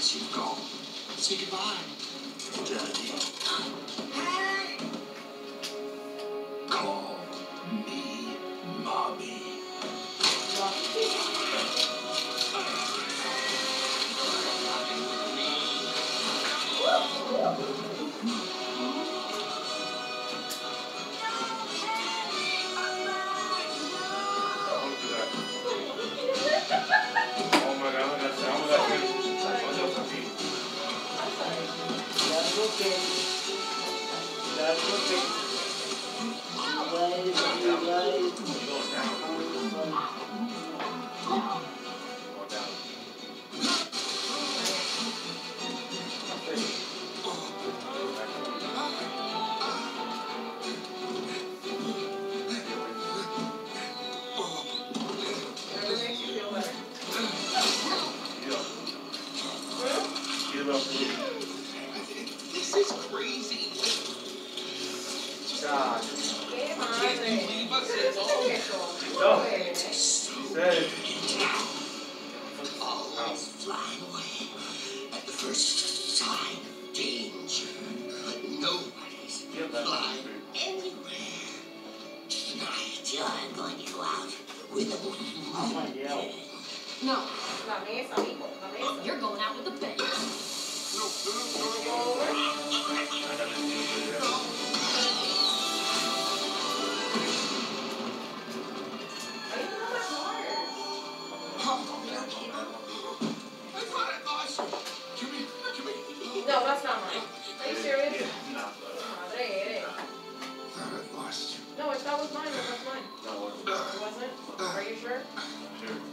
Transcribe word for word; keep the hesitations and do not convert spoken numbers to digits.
lets you go. Say goodbye, Daddy. Hey! Call me Mommy. This is crazy. God. Can't you leave us at all? No. He said. Always fly away at the first sign of danger. But nobody's flying anywhere. Tonight, you're going to go out with a No. La mesa, amigo. La mesa. You're going out with the band. No, no, no, No, that's not mine. Are you serious? No. Madre eres. No, if that was mine, then that's mine. No, it It wasn't? Are you sure? wasn't. Sure.